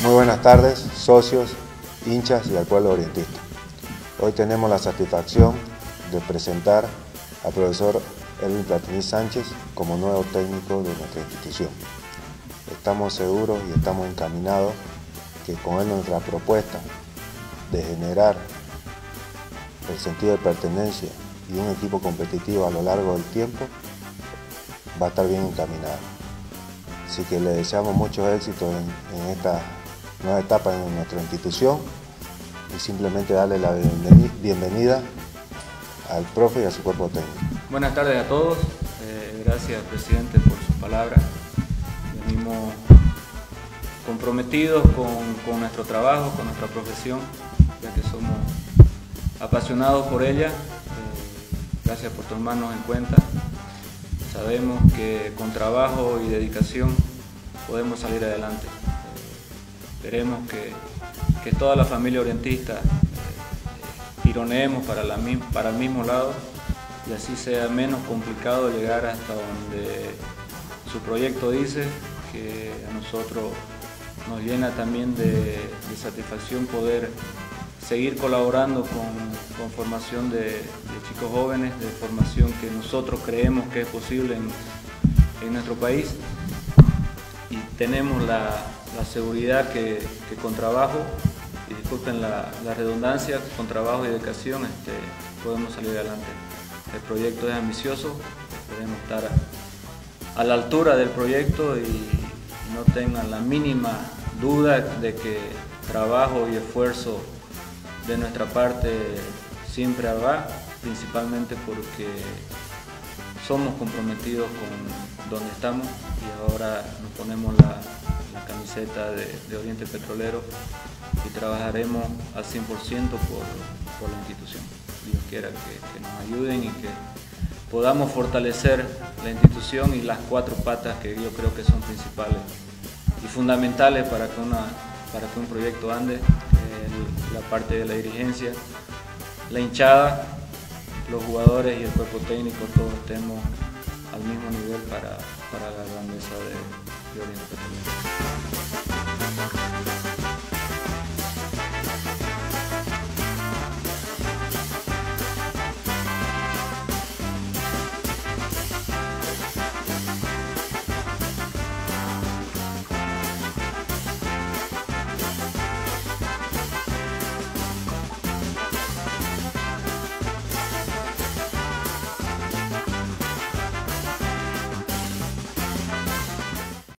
Muy buenas tardes, socios, hinchas y al pueblo orientista. Hoy tenemos la satisfacción de presentar al profesor Erwin Platini Sánchez como nuevo técnico de nuestra institución. Estamos seguros y estamos encaminados que con él nuestra propuesta de generar el sentido de pertenencia y un equipo competitivo a lo largo del tiempo va a estar bien encaminado. Así que le deseamos muchos éxitos en esta nueva etapa en nuestra institución y simplemente darle la bienvenida al profe y a su cuerpo técnico. Buenas tardes a todos, gracias presidente por sus palabras. Venimos comprometidos con nuestro trabajo, con nuestra profesión, ya que somos apasionados por ella. Gracias por tomarnos en cuenta. Sabemos que con trabajo y dedicación podemos salir adelante. Esperemos que toda la familia orientista tironeemos para el mismo lado y así sea menos complicado llegar hasta donde su proyecto dice, que a nosotros nos llena también de satisfacción poder seguir colaborando con formación de chicos jóvenes, de formación que nosotros creemos que es posible en nuestro país, y tenemos la seguridad que con trabajo, y disculpen la redundancia, con trabajo y dedicación podemos salir adelante. El proyecto es ambicioso, esperemos estar a la altura del proyecto y no tengan la mínima duda de que trabajo y esfuerzo de nuestra parte siempre habrá, principalmente porque somos comprometidos con donde estamos y ahora nos ponemos la camiseta de Oriente Petrolero y trabajaremos al 100% por la institución. Dios quiera que nos ayuden y que podamos fortalecer la institución y las cuatro patas que yo creo que son principales y fundamentales para que un proyecto ande: la parte de la dirigencia, la hinchada, los jugadores y el cuerpo técnico, todos estemos al mismo nivel para la grandeza de Oriente Petrolero.